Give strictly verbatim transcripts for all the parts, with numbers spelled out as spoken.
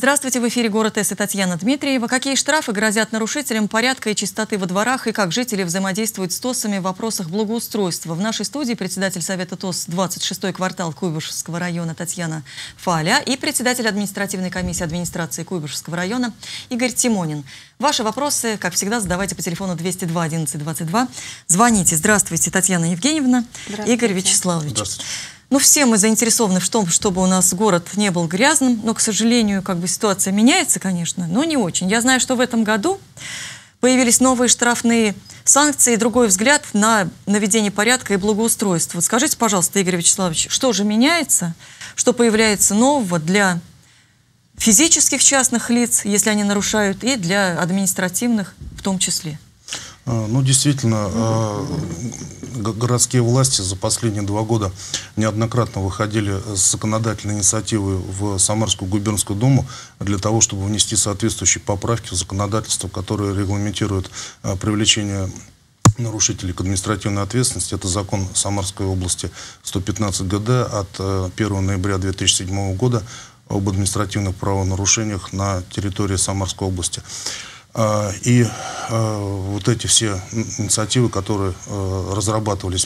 Здравствуйте, в эфире «Город С» и Татьяна Дмитриева. Какие штрафы грозят нарушителям порядка и чистоты во дворах и как жители взаимодействуют с ТОСами в вопросах благоустройства? В нашей студии председатель Совета ТОС двадцать шестой квартал Куйбышевского района Татьяна Фаля и председатель административной комиссии администрации Куйбышевского района Игорь Тимонин. Ваши вопросы, как всегда, задавайте по телефону двести два одиннадцать двадцать два. Звоните. Здравствуйте, Татьяна Евгеньевна. Игорь Вячеславович. Здравствуйте. Ну, все мы заинтересованы в том, чтобы у нас город не был грязным, но, к сожалению, как бы ситуация меняется, конечно, но не очень. Я знаю, что в этом году появились новые штрафные санкции и другой взгляд на наведение порядка и благоустройства. Вот скажите, пожалуйста, Игорь Вячеславович, что же меняется, что появляется нового для физических частных лиц, если они нарушают, и для административных в том числе? Ну, действительно, городские власти за последние два года неоднократно выходили с законодательной инициативой в Самарскую губернскую думу для того, чтобы внести соответствующие поправки в законодательство, которое регламентирует привлечение нарушителей к административной ответственности. Это закон Самарской области сто пятнадцать гэ дэ от первого ноября две тысячи седьмого года об административных правонарушениях на территории Самарской области. И вот эти все инициативы, которые разрабатывались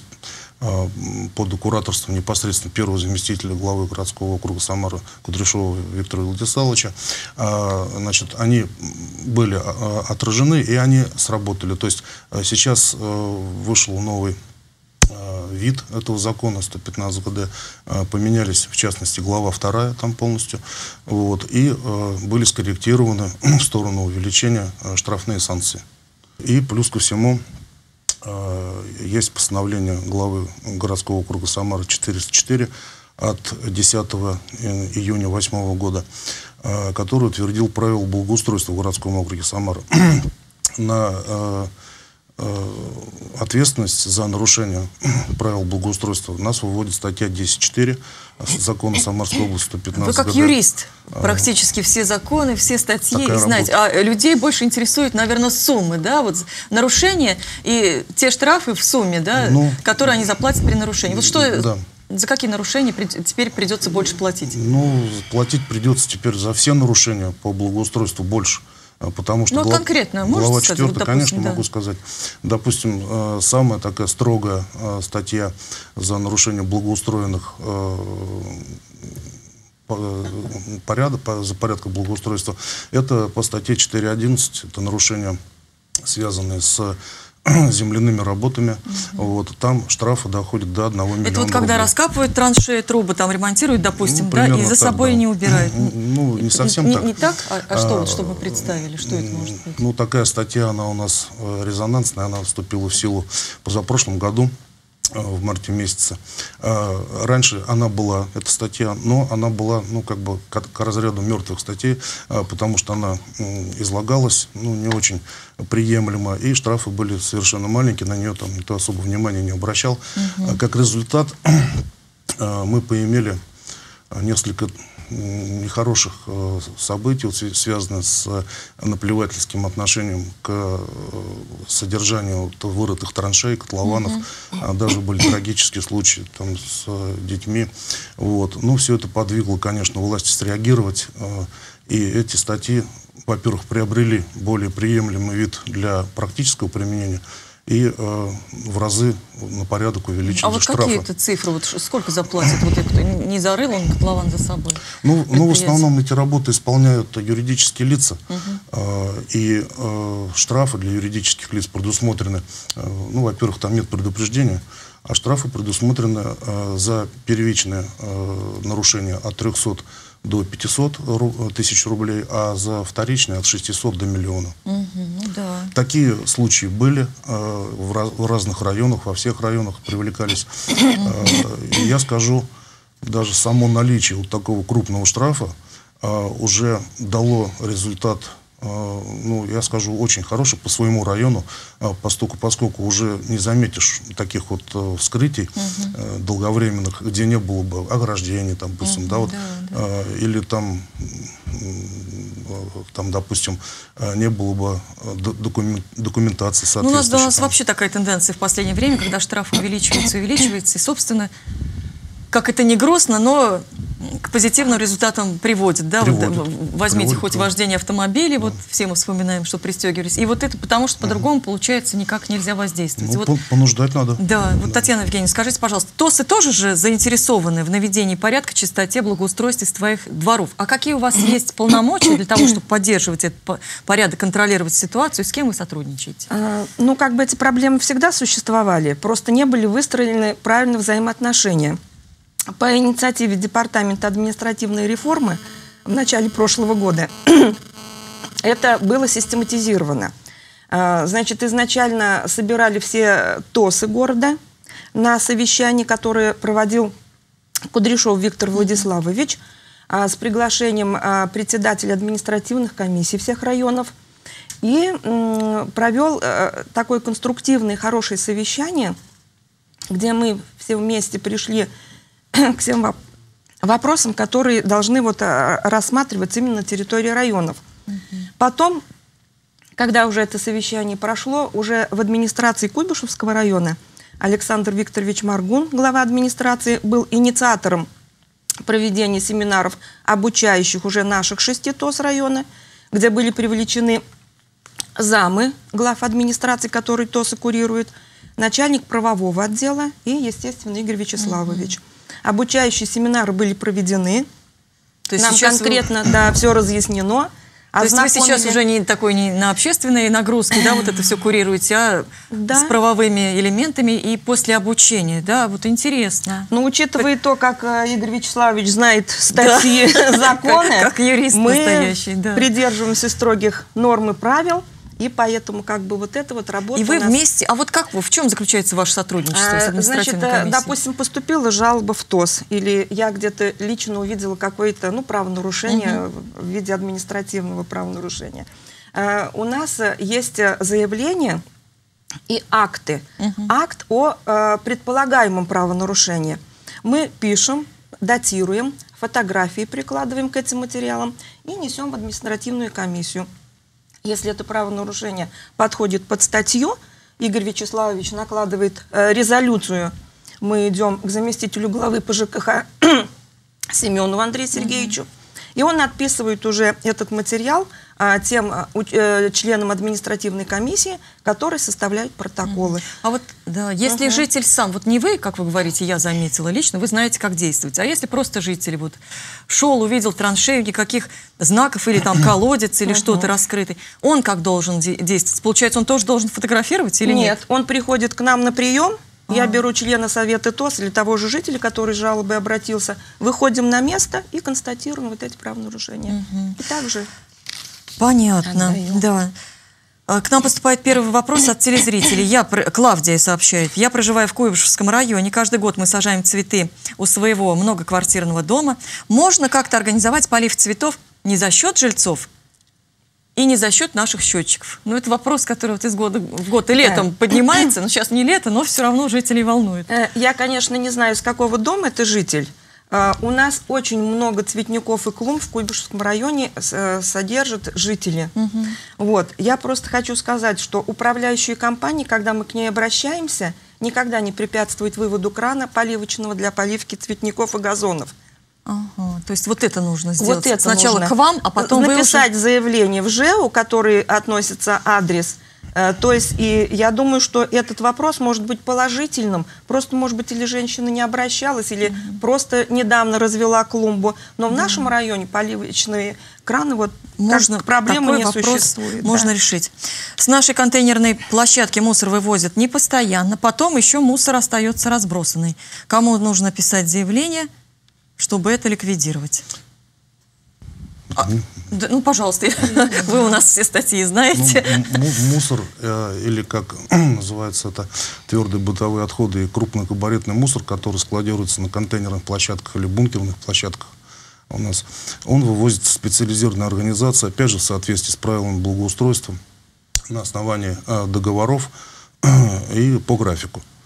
под кураторством непосредственно первого заместителя главы городского округа Самары Кудряшова Виктора Владиславовича, значит, они были отражены и они сработали. То есть сейчас вышел новый вид этого закона сто пятнадцать гэ дэ, поменялись, в частности, глава вторая там полностью, вот, и э, были скорректированы в сторону увеличения э, штрафные санкции. И плюс ко всему э, есть постановление главы городского округа Самары четыреста четыре от десятого июня восьмого года, э, который утвердил правила благоустройства в городском округе Самары. На э, ответственность за нарушение правил благоустройства нас выводит статья десять четыре закона Самарской области сто пятнадцать гэ дэ. Вы как юрист практически все законы, все статьи Такая знаете. А людей больше интересуют, наверное, суммы, да, вот нарушения и те штрафы в сумме, да, ну, которые они заплатят при нарушении. Вот что, да. За какие нарушения теперь придется больше платить? Ну, платить придется теперь за все нарушения по благоустройству больше. Потому что ну, глава, конкретно, глава четвертая, вот, допустим, конечно, да. могу сказать. Допустим, э, самая такая строгая э, статья за нарушение благоустроенных э, порядок, по, за порядком благоустройства, это по статье четыре одиннадцать, это нарушения, связанные с земляными работами, угу. Вот, там штрафы доходят до одного миллиона Это вот когда рублей. Раскапывают траншеи, трубы, там ремонтируют, допустим, ну, да, и за так, собой да. не убирают. Ну, не совсем не, так. Не так? А, а что, вот, чтобы представили, что это может быть? Ну, такая статья, она у нас резонансная, она вступила в силу позапрошлом году, в марте месяце. Раньше она была, эта статья, но она была, ну, как бы, к, к разряду мертвых статей, потому что она излагалась, ну, не очень приемлемо, и штрафы были совершенно маленькие, на нее там никто особо внимания не обращал. Угу. Как результат, мы поимели несколько нехороших э, событий, вот, связанных с э, наплевательским отношением к э, содержанию вот, вырытых траншей, котлованов. Mm-hmm. а, даже были трагические случаи там, с э, детьми. Вот. Ну, все это подвигло, конечно, власти среагировать. Э, и эти статьи, во-первых, приобрели более приемлемый вид для практического применения, и э, в разы на порядок увеличились а вот штрафы. А вот какие-то цифры? Вот сколько заплатит? Вот кто не зарыл он котлован за собой? Ну, ну, в основном эти работы исполняют юридические лица. Угу. Э, и э, штрафы для юридических лиц предусмотрены. Э, ну, во-первых, там нет предупреждения, а штрафы предусмотрены э, за первичное э, нарушение от трёхсот до пятисот тысяч рублей, а за вторичные от шестисот до миллиона. Угу, ну да. Такие случаи были э, в, раз, в разных районах, во всех районах привлекались. Э, и я скажу, даже само наличие вот такого крупного штрафа э, уже дало результат, э, ну, я скажу, очень хороший по своему району, э, поскольку, поскольку уже не заметишь таких вот э, вскрытий uh-huh. э, долговременных, где не было бы ограждений, там, допустим, uh-huh, да, вот, да, да. Э, или там, там, допустим, не было бы документ, документации соответствующей. Ну, у нас, да, у нас вообще такая тенденция в последнее время, когда штраф увеличивается, увеличивается, и, собственно, как это не грустно, но к позитивным результатам приводит, да? Приводит. Вот, возьмите Приводит, хоть да. вождение автомобиля, Да. вот все мы вспоминаем, что пристегивались. И вот это потому, что по-другому, получается, никак нельзя воздействовать. Ну, Вот, по- понуждать надо. да, вот, Татьяна Евгеньевна, скажите, пожалуйста, ТОСы тоже же заинтересованы в наведении порядка, чистоте, благоустройстве своих дворов. А какие у вас есть полномочия для того, чтобы поддерживать этот по- порядок, контролировать ситуацию? С кем вы сотрудничаете? А, Ну, как бы эти проблемы всегда существовали, просто не были выстроены правильные взаимоотношения. По инициативе Департамента административной реформы в начале прошлого года это было систематизировано. А, Значит, изначально собирали все ТОСы города на совещании, которое проводил Кудряшов Виктор Владиславович а, с приглашением а, председателя административных комиссий всех районов. И м, провел э, такое конструктивное, хорошее совещание, где мы все вместе пришли к всем воп- вопросам, которые должны вот, э, рассматриваться именно на территории районов. Потом, когда уже это совещание прошло, уже в администрации Куйбышевского района Александр Викторович Маргун, глава администрации, был инициатором проведения семинаров, обучающих уже наших шести ТОС района, где были привлечены замы глав администрации, которые ТОСы курируют, начальник правового отдела и, естественно, Игорь Вячеславович. Обучающие семинары были проведены. То есть Нам сейчас конкретно да, все разъяснено. То есть вы сейчас Ознакомили- уже не такой не на общественные нагрузки, да, вот это все курируете, а Да. с правовыми элементами и после обучения, да, вот интересно. Но учитывая то, как э, Игорь Вячеславович знает статьи, законы, Как- как юрист мы настоящий, да. придерживаемся строгих норм и правил, и поэтому как бы вот эта вот работа И вы у нас- вместе, а вот как вы, в чем заключается ваше сотрудничество с А, административной Значит, э, комиссией? допустим, поступила жалоба в ТОС, или я где-то лично увидела какое-то, ну, правонарушение в виде административного правонарушения. Э, У нас э, есть э, заявление и акты. Акт о э, предполагаемом правонарушении. Мы пишем, датируем, фотографии прикладываем к этим материалам и несем в административную комиссию. Если это правонарушение подходит под статью, Игорь Вячеславович накладывает э, резолюцию. Мы идем к заместителю главы по ЖКХ Семенову Андрею Сергеевичу, и он отписывает уже этот материал а, тем а, у- э, членам административной комиссии, которые составляют протоколы. А вот, да, если Ага. житель сам, вот не вы, как вы говорите, я заметила лично, вы знаете, как действовать. А если просто житель вот шел, увидел траншею, никаких знаков или там колодец или что-то раскрытый, он как должен де- действовать? Получается, он тоже должен фотографировать или нет? Нет, он приходит к нам на прием. Я беру члена совета ТОС или того же жителя, который с жалобой обратился. Выходим на место и констатируем вот эти правонарушения. И также Понятно, Отдаю. да. А, К нам поступает первый вопрос от телезрителей. Я, пр- Клавдия сообщает. Я проживаю в Куйбышевском районе. Каждый год мы сажаем цветы у своего многоквартирного дома. Можно как-то организовать полив цветов не за счет жильцов и не за счет наших счетчиков? Ну, это вопрос, который вот из года в год и летом поднимается. Но сейчас не лето, но все равно жителей волнует. Э, Я, конечно, не знаю, с какого дома это житель. Э, У нас очень много цветников и клумб в Куйбышевском районе с- э, содержат жители. Вот. Я просто хочу сказать, что управляющие компании, когда мы к ней обращаемся, никогда не препятствуют выводу крана поливочного для поливки цветников и газонов. Ага, то есть вот это нужно сделать. Вот это Сначала нужно. к вам, а потом вы уже... написать заявление в ЖЭУ, который относится адрес. Э, То есть, и я думаю, что этот вопрос может быть положительным. Просто, может быть, или женщина не обращалась, или просто недавно развела клумбу. Но в нашем районе поливочные краны, вот Можно, как проблемы такой не вопрос существует. можно да. решить. С нашей контейнерной площадки мусор вывозят не постоянно, потом еще мусор остается разбросанный. Кому нужно писать заявление, чтобы это ликвидировать? А, да, ну, пожалуйста, вы у нас все статьи Ну, знаете. м- м- мусор, э, или как называется это, твердые бытовые отходы и крупногабаритный мусор, который складируется на контейнерных площадках или бункерных площадках у нас, он вывозится в специализированные организации, опять же, в соответствии с правилами благоустройства, на основании э, договоров и по графику.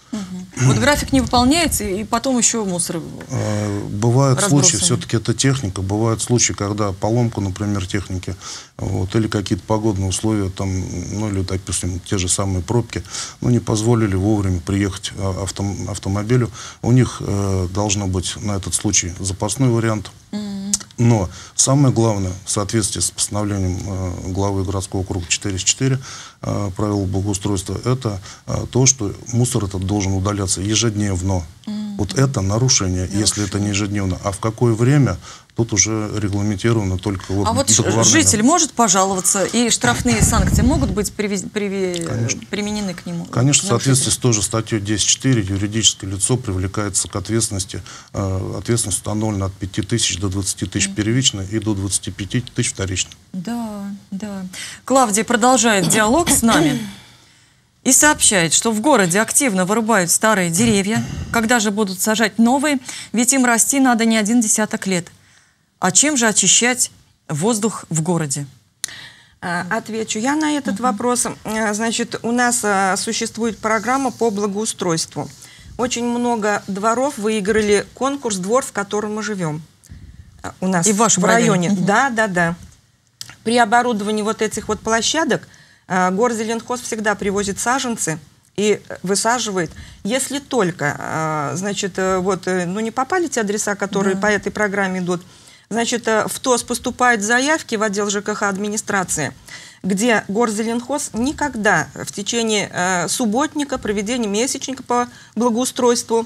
Вот график не выполняется, и потом еще мусор Бывают разбросаны. случаи, все-таки это техника, бывают случаи, когда поломка, например, техники, вот, или какие-то погодные условия, там, ну или, допустим, те же самые пробки, ну, не позволили вовремя приехать авто, автомобилю. У них э, должно быть на этот случай запасной вариант. Но самое главное, в соответствии с постановлением э, главы городского округа четыреста четыре э, правил благоустройства, это э, то, что мусор этот должен удаляться ежедневно. Mm-hmm. Вот это нарушение, нарушение, если это не ежедневно. А в какое время, тут уже регламентировано только вот А вот житель может пожаловаться, и штрафные санкции могут быть привез, приви, применены к нему? Конечно, в соответствии с той же статьей десять четыре юридическое лицо привлекается к ответственности. Э, ответственность установлена от пяти тысяч до двадцати тысяч mm. первично и до двадцати пяти тысяч вторично. Да, да. Клавдия продолжает диалог с нами и сообщает, что в городе активно вырубают старые деревья. Когда же будут сажать новые? Ведь им расти надо не один десяток лет. А чем же очищать воздух в городе? Отвечу я на этот uh-huh. вопрос. Значит, у нас существует программа по благоустройству. Очень много дворов выиграли конкурс «Двор, в котором мы живем». У нас и в вашем в районе. районе. Да, да, да. При оборудовании вот этих вот площадок Горзеленхоз всегда привозит саженцы и высаживает. Если только, значит, вот, ну не попали те адреса, которые да. по этой программе идут, значит, в ТОС поступают заявки в отдел ЖКХ администрации, где Горзеленхоз никогда в течение э, субботника, проведения месячника по благоустройству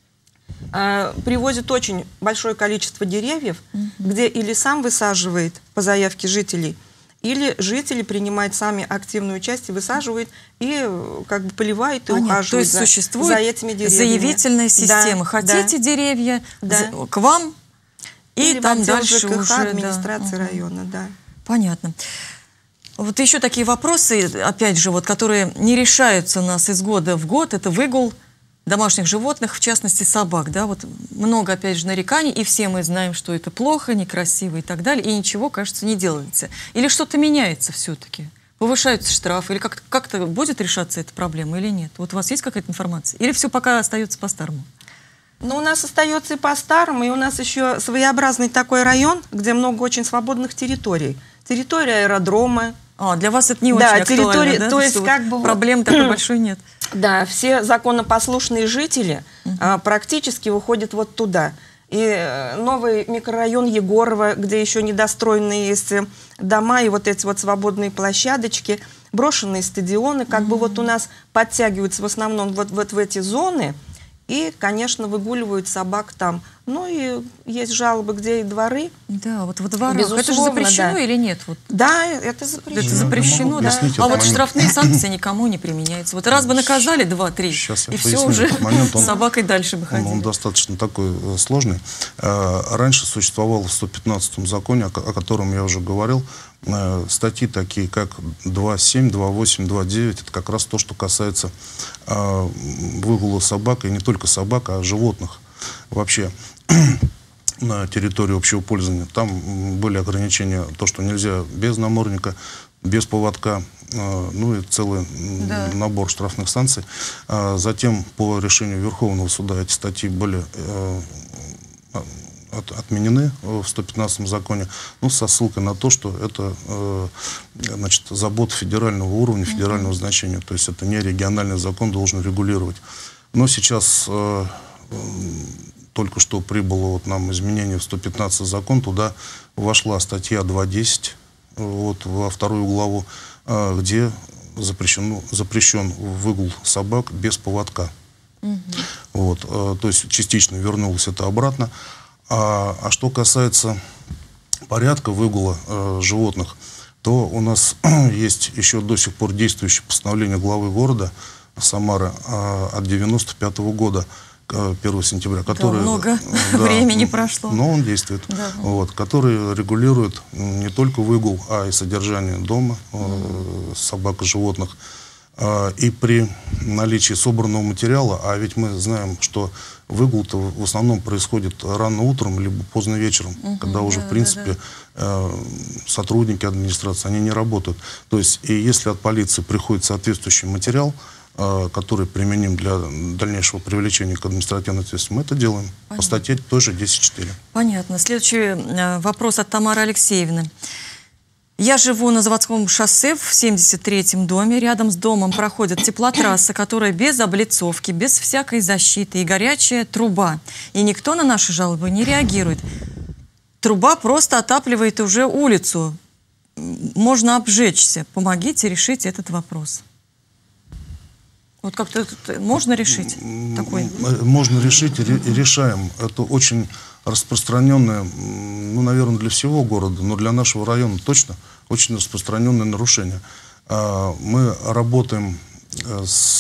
э, привозит очень большое количество деревьев, mm-hmm. где или сам высаживает по заявке жителей, или жители принимают сами активную часть и высаживают, и как бы поливают и Понятно. ухаживают То есть за, существует за этими деревьями. Заявительная система. Да, Хотите да. деревья, Да. к вам, и или там дальше ЖКХ, уже... администрации да. района, да. Понятно. Вот еще такие вопросы, опять же, вот, которые не решаются у нас из года в год, это выгул домашних животных, в частности собак. Да? Вот много, опять же, нареканий, и все мы знаем, что это плохо, некрасиво и так далее, и ничего, кажется, не делается. Или что-то меняется все-таки? Повышаются штрафы? Или как-то как-то будет решаться эта проблема или нет? Вот у вас есть какая-то информация? Или все пока остается по-старому? Ну, у нас остается и по-старому, и у нас еще своеобразный такой район, где много очень свободных территорий. Территория аэродрома. А, для вас это не да, очень актуально, да? То есть, как бы... Проблемы такой большой нет. Да, все законопослушные жители uh-huh. а, практически выходят вот туда. И новый микрорайон Егорова, где еще недостроенные есть дома и вот эти вот свободные площадочки, брошенные стадионы, как uh-huh. бы вот у нас подтягиваются в основном вот, вот в эти зоны. И, конечно, выгуливают собак там. Ну и есть жалобы, где и дворы. Да, вот во дворах. Безусловно, это же запрещено да. или нет? Вот. Да, это запрещено. Это запрещено, да. А вот штрафные санкции никому не применяются. Вот раз бы наказали два-три, и все уже с собакой дальше бы ходили. Он достаточно такой сложный. Раньше существовало в сто пятнадцатом законе, о котором я уже говорил, статьи такие, как два семь, два восемь, два девять, это как раз то, что касается э, выгула собак, и не только собак, а животных вообще на территории общего пользования. Там были ограничения, то, что нельзя без намордника, без поводка, э, ну и целый да. набор штрафных санкций. А затем по решению Верховного суда эти статьи были э, От, отменены в сто пятнадцатом законе, ну, со ссылкой на то, что это э, значит, забота федерального уровня, федерального mm-hmm. значения. То есть это не региональный закон должен регулировать. Но сейчас э, э, только что прибыло вот нам изменение в сто пятнадцатый закон, туда вошла статья два десять вот, во вторую главу, э, где запрещен, запрещен выгул собак без поводка. Mm-hmm. Вот, э, то есть частично вернулось это обратно. А, а что касается порядка выгула э, животных, то у нас есть еще до сих пор действующее постановление главы города Самары э, от девяносто пятого года, э, первого сентября, которое, да, много да, времени прошло. Но он действует, да. вот, который регулирует не только выгул, а и содержание дома э, mm. собак и животных. И при наличии собранного материала, а ведь мы знаем, что выгул-то в основном происходит рано утром, либо поздно вечером, угу, когда уже, да, в принципе, да, да. сотрудники администрации, они не работают. То есть, и если от полиции приходит соответствующий материал, который применим для дальнейшего привлечения к административной ответственности, мы это делаем. Понятно. По статье тоже десять четыре. Понятно. Следующий вопрос от Тамары Алексеевны. Я живу на Заводском шоссе в семьдесят третьем доме. Рядом с домом проходит теплотрасса, которая без облицовки, без всякой защиты, и горячая труба. И никто на наши жалобы не реагирует. Труба просто отапливает уже улицу. Можно обжечься. Помогите решить этот вопрос. Вот как-то можно решить такой? Можно решить и решаем. Это очень распространенное, ну, наверное, для всего города, но для нашего района точно очень распространенное нарушение. Мы работаем с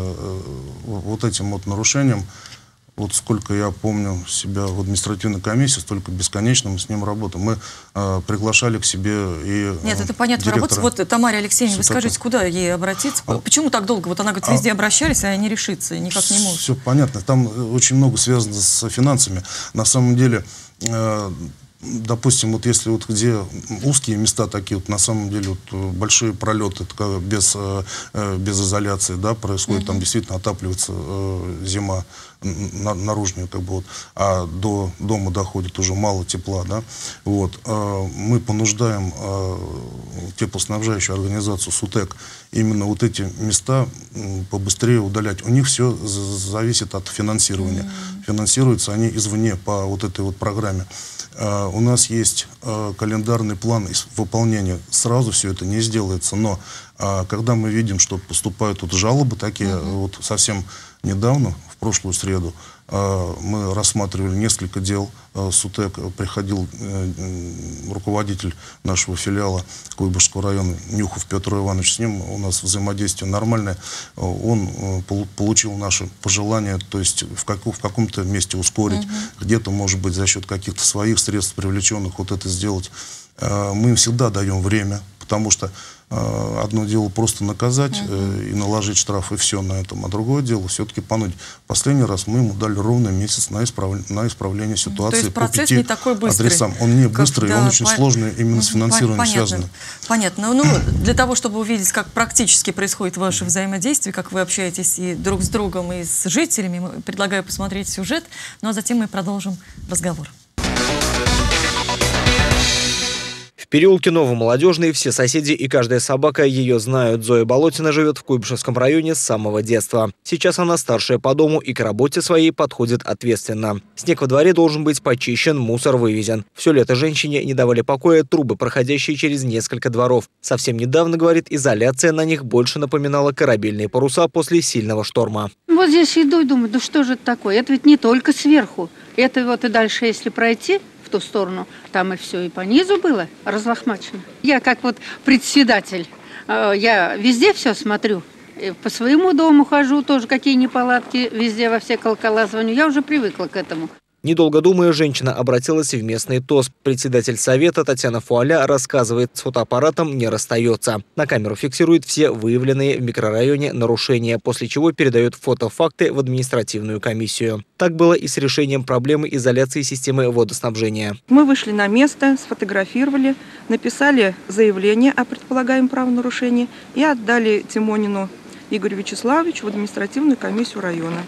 вот этим вот нарушением. Вот сколько я помню себя в административной комиссии, столько бесконечно мы с ним работаем. Мы э, приглашали к себе и Нет, это понятно. Работать. Вот Тамаре Алексеевне, вы скажите, куда ей обратиться? А, Почему так долго? Вот она говорит, везде а, обращались, а не решится, никак не может. Все понятно. Там очень много связано с финансами. На самом деле, э, допустим, вот если вот где узкие места такие, вот на самом деле вот большие пролеты без, без изоляции, да, происходит, uh-huh. там действительно отапливается э, зима на, наружная, как бы вот, а до дома доходит уже мало тепла, да, вот, э, мы понуждаем э, теплоснабжающую организацию СУТЭК именно вот эти места э, побыстрее удалять. У них все зависит от финансирования. Uh-huh. Финансируются они извне по вот этой вот программе. Uh, у нас есть uh, календарный план выполнения. Сразу все это не сделается, но uh, когда мы видим, что поступают вот жалобы такие, uh-huh. вот совсем недавно, в прошлую среду, uh, мы рассматривали несколько дел. Uh, СУТЭК приходил uh, руководитель нашего филиала Куйбышевского района Нюхов Петр Иванович, с ним у нас взаимодействие нормальное. Uh, он uh, получил наши пожелания, то есть в, как, в каком-то месте ускорить, uh-huh. где-то, может быть, за счет каких-то своих средств привлеченных вот это сделать. Uh, мы им всегда даем время, потому что uh, одно дело просто наказать uh-huh. uh, и наложить штраф, и все на этом, а другое дело все-таки понудить. Последний раз мы ему дали ровно месяц на, исправ... на исправление ситуации. То есть процесс по пяти не такой быстрый, адресам. Он не как, быстрый, да, он очень по... сложный именно с финансированием Понятно. связан. Понятно. Ну, для того, чтобы увидеть, как практически происходит ваше взаимодействие, как вы общаетесь и друг с другом, и с жителями, предлагаю посмотреть сюжет, ну а затем мы продолжим разговор. В переулке Новомолодежный все соседи и каждая собака ее знают. Зоя Болотина живет в Куйбышевском районе с самого детства. Сейчас она старшая по дому и к работе своей подходит ответственно. Снег во дворе должен быть почищен, мусор вывезен. Все лето женщине не давали покоя трубы, проходящие через несколько дворов. Совсем недавно, говорит, изоляция на них больше напоминала корабельные паруса после сильного шторма. Вот здесь иду и думаю, да что же это такое? Это ведь не только сверху. Это вот и дальше, если пройти в ту сторону, там и все и по низу было разлохмачено. Я как вот председатель, я везде все смотрю. По своему дому хожу, тоже какие неполадки, везде во все колокола звоню. Я уже привыкла к этому. Недолго думая, женщина обратилась в местный ТОС. Председатель совета Татьяна Фуаля рассказывает, с фотоаппаратом не расстается. На камеру фиксирует все выявленные в микрорайоне нарушения, после чего передает фотофакты в административную комиссию. Так было и с решением проблемы изоляции системы водоснабжения. Мы вышли на место, сфотографировали, написали заявление о предполагаемом правонарушении и отдали Тимонину Игорю Вячеславовичу в административную комиссию района.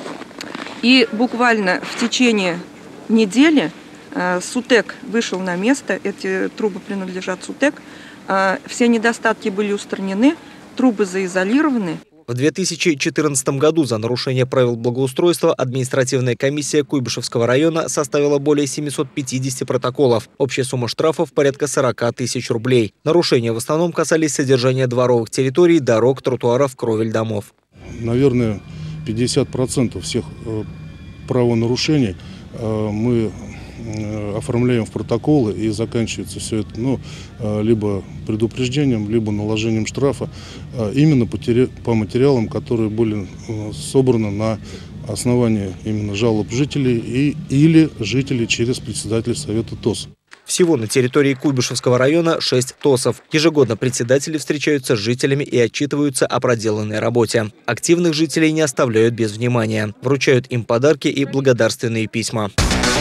И буквально в течение недели э, СУТЭК вышел на место, эти трубы принадлежат СУТЭК, э, все недостатки были устранены, трубы заизолированы. В две тысячи четырнадцатом году за нарушение правил благоустройства административная комиссия Куйбышевского района составила более семисот пятидесяти протоколов. Общая сумма штрафов порядка сорока тысяч рублей. Нарушения в основном касались содержания дворовых территорий, дорог, тротуаров, кровель домов. Наверное, пятьдесят процентов всех э, правонарушений э, мы э, оформляем в протоколы, и заканчивается все это ну, э, либо предупреждением, либо наложением штрафа э, именно по, по материалам, которые были э, собраны на основании именно жалоб жителей и, или жителей через председателя совета ТОС. Всего на территории Куйбышевского района шесть ТОСов. Ежегодно председатели встречаются с жителями и отчитываются о проделанной работе. Активных жителей не оставляют без внимания. Вручают им подарки и благодарственные письма.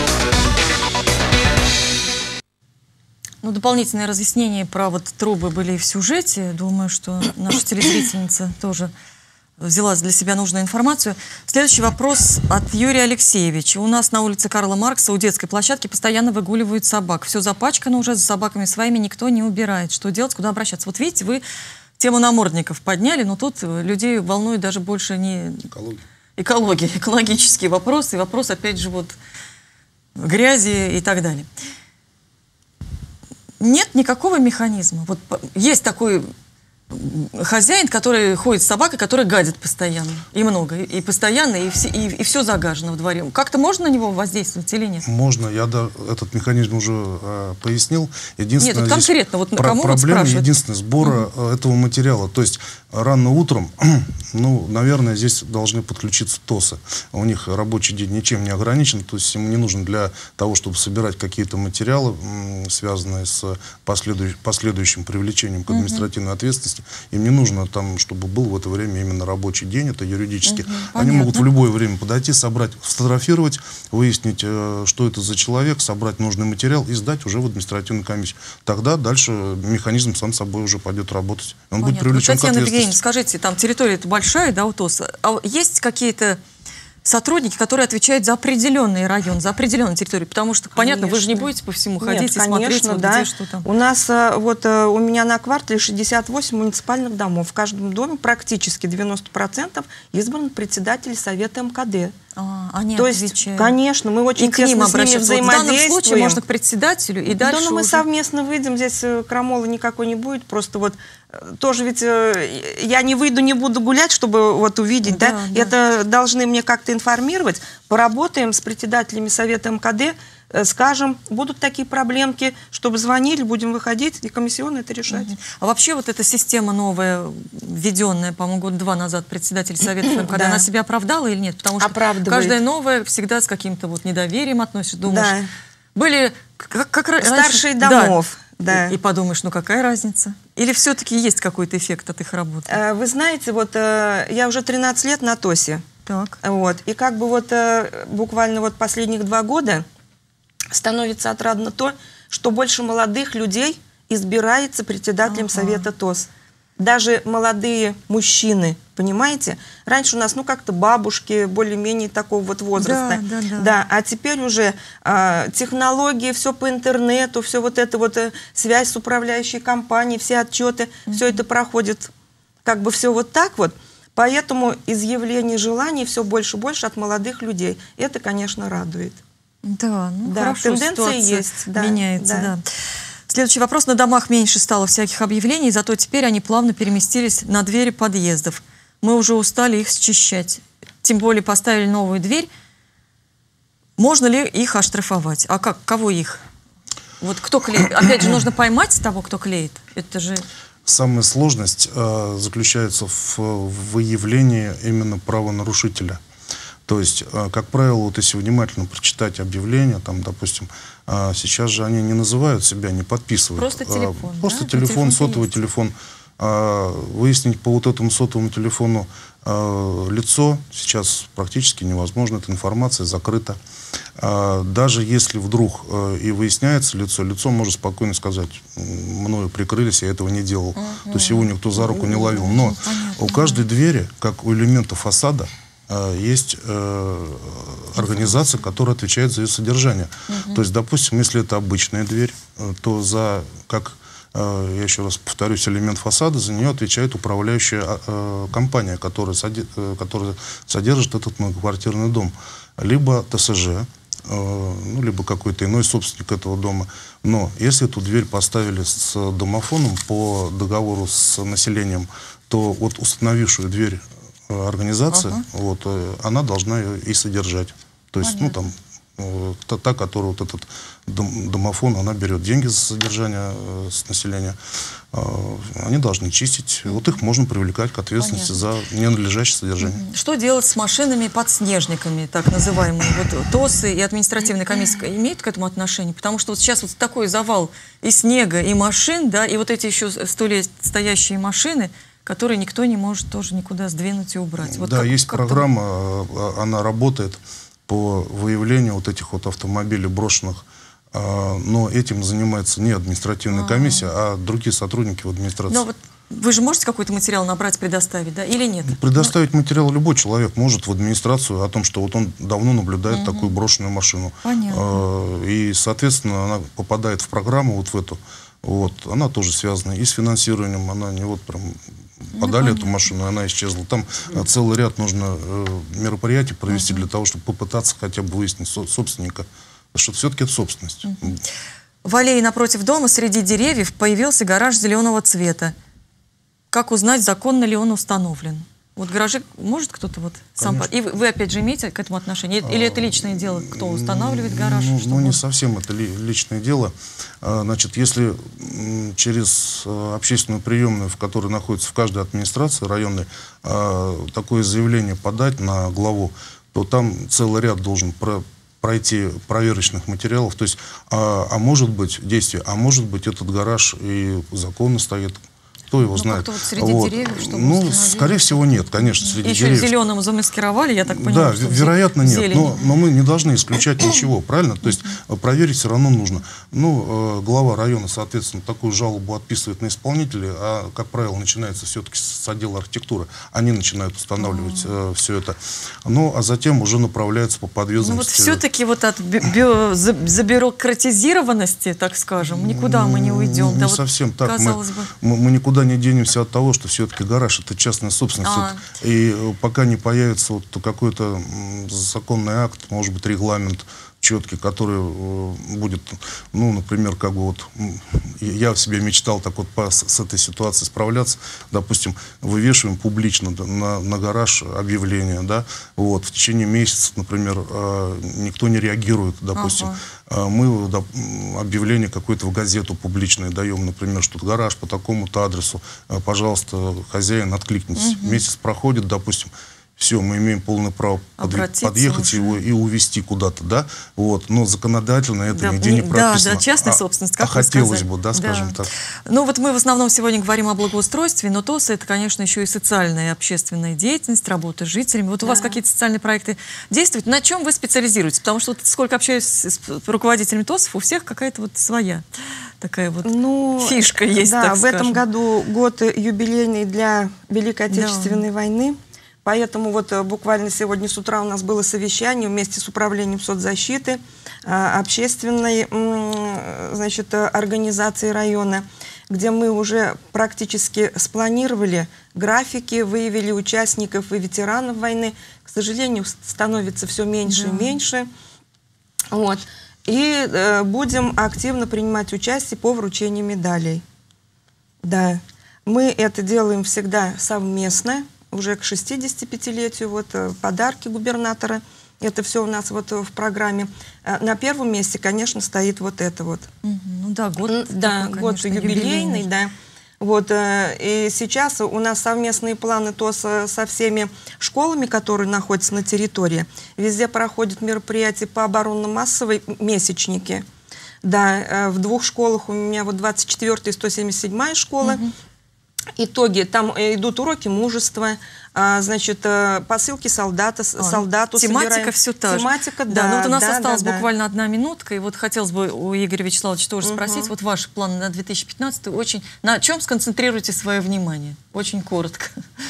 Ну, дополнительные разъяснения про вот трубы были в сюжете. Думаю, что наша телезрительница тоже взяла для себя нужную информацию. Следующий вопрос от Юрия Алексеевича. У нас на улице Карла Маркса у детской площадки постоянно выгуливают собак. Все запачкано уже, за собаками своими никто не убирает. Что делать, куда обращаться? Вот видите, вы тему намордников подняли, но тут людей волнует даже больше не Экология. экология, экологические вопросы, и вопрос, опять же, вот грязи и так далее. Нет никакого механизма. Вот есть такой хозяин, который ходит с собакой, которая гадит постоянно. И много. И постоянно, и все, и, и все загажено в дворе. Как-то можно на него воздействовать или нет? Можно. Я да, этот механизм уже э, пояснил. Единственное, нет, вот конкретно. Вот про кому проблема вот единственная сбора угу. этого материала. То есть рано утром, ну, наверное, здесь должны подключиться ТОСы. У них рабочий день ничем не ограничен. То есть им не нужно для того, чтобы собирать какие-то материалы, связанные с последующим, последующим привлечением к административной угу. ответственности. Им не нужно там, чтобы был в это время именно рабочий день, это юридически. Угу, Они могут в любое время подойти, собрать, сфотографировать, выяснить, э, что это за человек, собрать нужный материал и сдать уже в административную комиссию. Тогда дальше механизм сам собой уже пойдет работать. Он Понятно. будет привлечен вот, Татьяна к ответственности. Евгеньевна, скажите, там территория большая, да, у ТОСа, а есть какие-то сотрудники, которые отвечают за определенный район, за определенную территорию? Потому что, конечно. Понятно, вы же не будете по всему ходить Нет, и конечно, смотреть, вот да. где что там. У нас, вот у меня на квартале шестьдесят восемь муниципальных домов. В каждом доме практически девяносто процентов избран председатель совета эм ка дэ. А, они То отвечают. есть, конечно, мы очень и к ним тесно с ними взаимодействуем. Вот в данном случае можно к председателю и дальше Да, но мы уже... совместно выйдем, здесь крамолы никакой не будет, просто вот тоже ведь я не выйду, не буду гулять, чтобы вот увидеть, да, да? да. Это должны мне как-то информировать. Поработаем с председателями совета эм ка дэ, скажем, будут такие проблемки, чтобы звонили, будем выходить и комиссионно это решать. Угу. А вообще вот эта система новая, введенная, по-моему, год два назад председатель совета эм ка дэ, да. она себя оправдала или нет? Потому что каждая новая всегда с каким-то вот недоверием относишься, думаешь, да. были как, как старшие раньше, домов. Да. Да. И, и подумаешь, ну какая разница? Или все-таки есть какой-то эффект от их работы? Вы знаете, вот я уже тринадцать лет на ТОСе. Так. Вот, и как бы вот буквально вот последних два года становится отрадно то, что больше молодых людей избирается председателем ага. совета ТОС. Даже молодые мужчины, понимаете? Раньше у нас, ну, как-то бабушки более-менее такого вот возраста. Да, да, да. Да, а теперь уже э, технологии, все по интернету, все вот это вот, э, связь с управляющей компанией, все отчеты, mm-hmm. все это проходит как бы все вот так вот. Поэтому изъявление желаний все больше и больше от молодых людей. Это, конечно, радует. Да, ну да, хорошо, тенденция есть. Да, меняется, да. да. Следующий вопрос. На домах меньше стало всяких объявлений, зато теперь они плавно переместились на двери подъездов. Мы уже устали их счищать. Тем более поставили новую дверь. Можно ли их оштрафовать? А как? Кого их? Вот кто клеит? Опять же, нужно поймать того, кто клеит. Это же... Самая сложность э, заключается в, в выявлении именно правонарушителя. То есть, как правило, вот если внимательно прочитать объявления, там, допустим, сейчас же они не называют себя, не подписывают. Просто телефон. Просто да? телефон, телефон сотовый телефон. Выяснить по вот этому сотовому телефону лицо сейчас практически невозможно, эта информация закрыта. Даже если вдруг и выясняется лицо, лицо может спокойно сказать, мною прикрылись, я этого не делал. Uh-huh. То есть его никто за руку не ловил. Но Понятно. У каждой двери, как у элемента фасада, есть э, организация, которая отвечает за ее содержание. Uh-huh. То есть, допустим, если это обычная дверь, то за, как э, я еще раз повторюсь, элемент фасада, за нее отвечает управляющая э, компания, которая, соди, э, которая содержит этот многоквартирный дом. Либо тэ эс жэ, э, ну, либо какой-то иной собственник этого дома. Но если эту дверь поставили с домофоном по договору с населением, то вот установившую дверь организация, ага. вот, она должна ее и содержать. То есть, Понятно. ну, там, та, та, которая вот этот дом, домофон, она берет деньги за содержание э, с населения, э, они должны чистить. Вот их можно привлекать к ответственности Понятно. За ненадлежащее содержание. Что делать с машинами-подснежниками, так называемые? Вот ТОСы и административная комиссия имеют к этому отношение? Потому что вот сейчас вот такой завал и снега, и машин, да, и вот эти еще сто лет стоящие машины, которые никто не может тоже никуда сдвинуть и убрать. Вот да, как, есть как программа, она работает по выявлению вот этих вот автомобилей брошенных, но этим занимается не административная А-а-а. комиссия, а другие сотрудники в администрации. Но вот Вы же можете какой-то материал набрать, предоставить, да, или нет? Предоставить материал любой человек может в администрацию о том, что вот он давно наблюдает угу. такую брошенную машину. Понятно. И, соответственно, она попадает в программу вот в эту. Вот, она тоже связана и с финансированием, она не вот прям подали ну, эту машину, и она исчезла. Там mm. целый ряд нужно э, мероприятий провести mm-hmm. для того, чтобы попытаться хотя бы выяснить со собственника, потому что все-таки это собственность. Mm-hmm. В аллее напротив дома среди деревьев появился гараж зеленого цвета. Как узнать, законно ли он установлен? Вот гаражи может кто-то вот сам... И вы, вы опять же имеете к этому отношение? Или это личное дело, кто устанавливает гараж? Ну, ну не может... совсем это ли, личное дело. А, значит, если м, через а, общественную приемную, в которой находится в каждой администрации районной, а, такое заявление подать на главу, то там целый ряд должен про, пройти проверочных материалов. То есть, а, а может быть действие, а может быть этот гараж и законно стоит. Кто его ну, знает? Вот среди вот. деревьев, чтобы Ну, скорее всего, нет, конечно, среди Еще деревьев. Еще зеленым замаскировали, я так понимаю. Да, вероятно, нет. Но, но мы не должны исключать ничего, правильно? То есть проверить все равно нужно. Ну, э, глава района, соответственно, такую жалобу отписывает на исполнителя, а, как правило, начинается все-таки с отдела архитектуры. Они начинают устанавливать э, все это. Ну, а затем уже направляются по подъездам. Ну, вот все-таки вот от забюрократизированности, так скажем, никуда мы не уйдем. Не да, совсем вот, так. Казалось мы, бы. Мы, мы никуда не денемся от того, что все-таки гараж — это частная собственность. А. И пока не появится вот какой-то законный акт, может быть, регламент четкий, который будет, ну, например, как бы вот я в себе мечтал так вот по, с этой ситуацией справляться. Допустим, вывешиваем публично на, на гараж объявление, да, вот, в течение месяца, например, никто не реагирует, допустим. Ага. Мы да, объявление какое-то в газету публичное даем, например, что гараж по такому-то адресу, пожалуйста, хозяин, откликнитесь. Угу. Месяц проходит, допустим, все, мы имеем полное право подъехать его и увезти куда-то, да, вот, но законодательно это да, нигде не прописано. Да, да, частная собственность, как а, а хотелось бы, да, скажем да. так. Ну вот мы в основном сегодня говорим о благоустройстве, но ТОС — это, конечно, еще и социальная и общественная деятельность, работа с жителями. Вот да. у вас какие-то социальные проекты действуют? На чем вы специализируетесь? Потому что вот сколько общаюсь с руководителями ТОСов, у всех какая-то вот своя такая вот ну, фишка есть, да, так в скажем. этом году год юбилейный для Великой Отечественной да. войны. Поэтому вот буквально сегодня с утра у нас было совещание вместе с управлением соцзащиты, общественной, значит, организации района, где мы уже практически спланировали графики, выявили участников и ветеранов войны. К сожалению, становится все меньше да. и меньше. Вот. И э, будем активно принимать участие по вручению медалей. Да. Мы это делаем всегда совместно. Уже к шестидесятипятилетию, вот подарки губернатора, это все у нас вот в программе. На первом месте, конечно, стоит вот это вот. Угу, ну да, год, да, такой, год конечно, юбилейный, юбилейный, да. Вот, и сейчас у нас совместные планы то со, со всеми школами, которые находятся на территории. Везде проходят мероприятия по оборонно-массовой месячники. Да, в двух школах у меня вот двадцать четвёртая и сто семьдесят седьмая школа. Угу. Итоги, там идут уроки мужества, а, значит, посылки солдата, а, солдату тематика собираем. Все та же. Тематика, да. да. Ну, вот у нас да, осталось да, буквально да. одна минутка, и вот хотелось бы у Игоря Вячеславовича тоже угу. спросить, вот ваши планы на две тысячи пятнадцатый, очень, на чем сконцентрируете свое внимание? Очень коротко.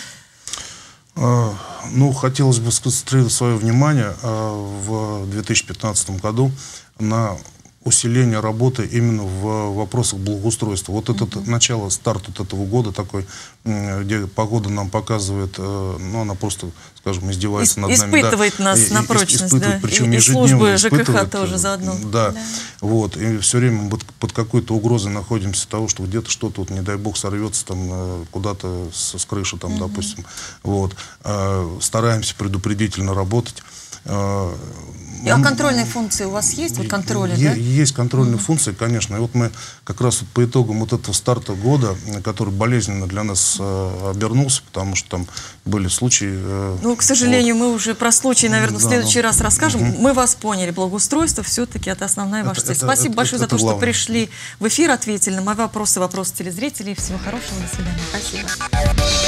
А, ну, хотелось бы сконцентрировать свое внимание а, в две тысячи пятнадцатом году на усиление работы именно в вопросах благоустройства. Вот это uh-huh. начало, старт вот этого года такой, где погода нам показывает, ну, она просто, скажем, издевается Ис- над нами. Испытывает да, нас и, на прочность, испытывает, да. Причем и, ежедневно и службы испытывает. ЖКХ тоже заодно. Да. да. Вот. И все время мы под какой-то угрозой находимся того, что где-то что-то, вот, не дай бог, сорвется там куда-то с, с крыши, там, uh-huh. допустим. Вот. Стараемся предупредительно работать. А контрольные функции у вас есть? Вот контроли, е- да? Есть контрольные Mm-hmm. функции, конечно. И вот мы как раз вот по итогам вот этого старта года, который болезненно для нас э, обернулся, потому что там были случаи... Э, ну, к сожалению, вот. мы уже про случаи, наверное, да, в следующий ну, раз расскажем. Mm-hmm. Мы вас поняли. Благоустройство все-таки это основная ваша цель. Это, Спасибо это, большое это, за то, это что главное. пришли в эфир, ответили на мои вопросы, вопросы телезрителей. Всего хорошего. До свидания. Спасибо.